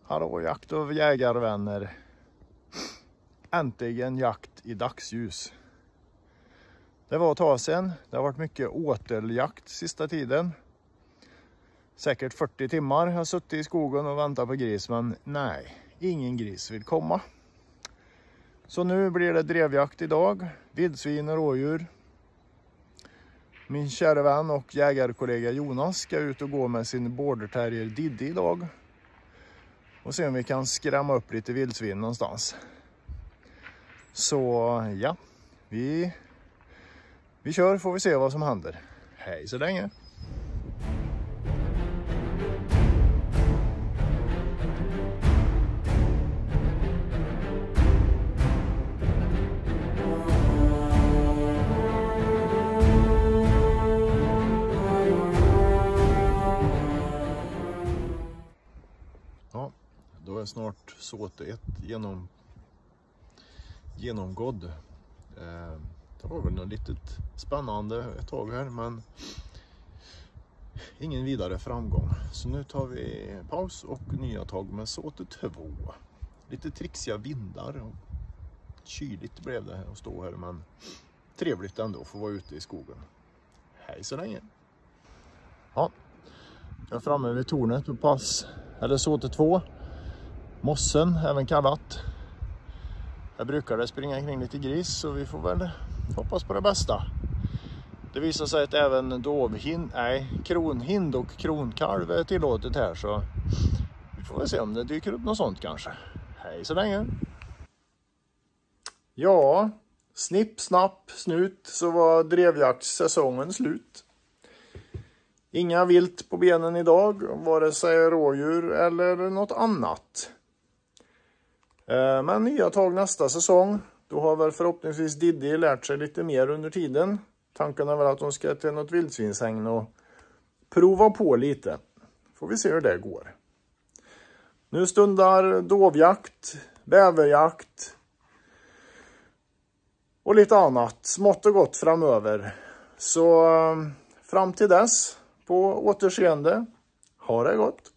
Hallå jakt och jägarvänner. Äntligen jakt i dagsljus. Det var ett tag sedan. Det har varit mycket åteljakt sista tiden. Säkert 40 timmar har jag suttit i skogen och väntat på gris, men nej, ingen gris vill komma. Så nu blir det drevjakt idag. Vildsvin och rådjur. Min kära vän och jägarkollega Jonas ska ut och gå med sin border terrier Diddy idag. Och se om vi kan skrämma upp lite vildsvin någonstans. Så ja, vi kör, får vi se vad som händer. Hej så länge! Ja, då är snart såte 1 genomgådd. Det var väl något litet spännande ett tag här, men ingen vidare framgång. Så nu tar vi paus och nya tag med såte 2. Lite trixiga vindar och kyligt blev det här att stå här, men trevligt ändå att få vara ute i skogen. Hej så länge! Ja, jag är framme vid tornet på pass, eller såte 2. Mossen även kallat. Jag brukar det springa kring lite gris, så vi får väl hoppas på det bästa. Det visar sig att även kronhind och kronkalv är tillåtet här, så vi får väl se om det dyker upp något sånt kanske. Hej så länge! Ja, snipp, snapp, snut, så var drevjaktssäsongen slut. Inga vilt på benen idag, vare sig rådjur eller något annat. Men nya tag nästa säsong. Då har väl förhoppningsvis Diddy lärt sig lite mer under tiden. Tanken är väl att de ska till något vildsvinshägn och prova på lite. Får vi se hur det går. Nu stundar dovjakt, bäverjakt och lite annat smått och gott framöver. Så fram till dess, på återseende, ha det gott!